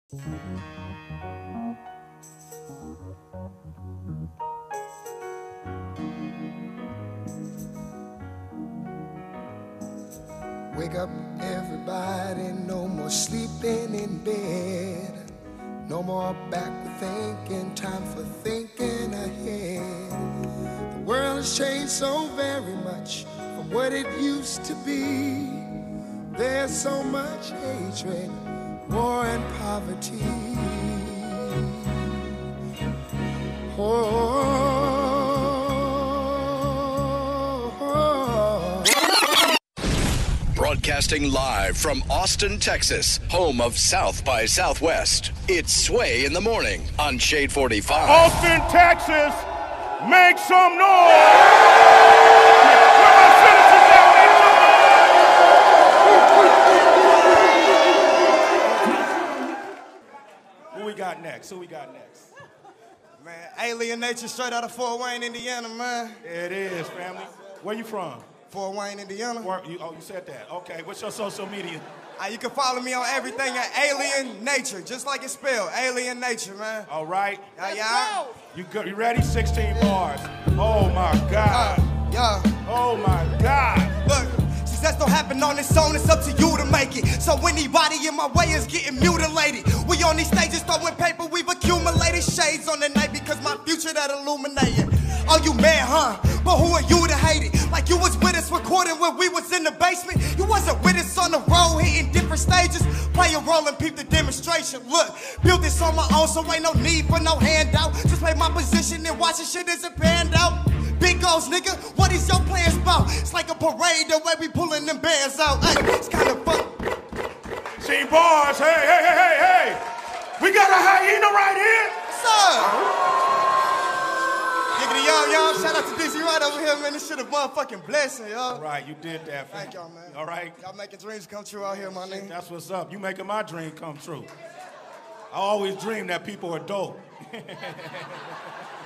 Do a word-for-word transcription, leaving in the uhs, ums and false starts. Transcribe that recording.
Wake up, everybody, no more sleeping in bed. No more backward thinking, time for thinking ahead. The world has changed so very much from what it used to be. There's so much hatred, war and poverty. Oh. Broadcasting live from Austin, Texas, home of South by Southwest. It's Sway in the Morning on Shade forty-five. Austin, Texas, make some noise! Where my citizens at? Make some noise! Who we got next? Who we got next? Man, Alien Nature straight out of Fort Wayne, Indiana, man. There it is, family. Where you from? Fort Wayne, Indiana. Where, you, oh, you said that. Okay, what's your social media? Uh, you can follow me on everything at Alien Nature, just like it's spelled, Alien Nature, man. All right. Uh, yeah. You good? You ready? sixteen bars. Oh my God. Uh, yeah. Oh my God. Look, success don't happen on its own. It's up to you to make it. So anybody in my way is getting mutilated. We on these stages throwing paper. We've accumulated shades on the night because my future that illuminated. Oh, you mad, huh? But who are you to hate it? Like you was with us recording when we was in the basement. You wasn't with us on the road hitting different stages. Play a role and peep the demonstration. Look, built this on my own, so ain't no need for no handout. Just play my position and watch the shit as it panned out. Big goals, nigga, what is your plans about? It's like a parade the way we pulling them bands out. Ay, it's kind of fun. See bars, hey, hey, hey, hey, hey. We got a hyena right here. Sir. Giggity, y'all, y'all. Shout out to D C right over here, man. This shit a motherfucking blessing, y'all. All right, you did that. Thank y'all, man. All right. Y'all making dreams come true out here, my nigga. That's what's up. You making my dream come true. I always dream that people are dope.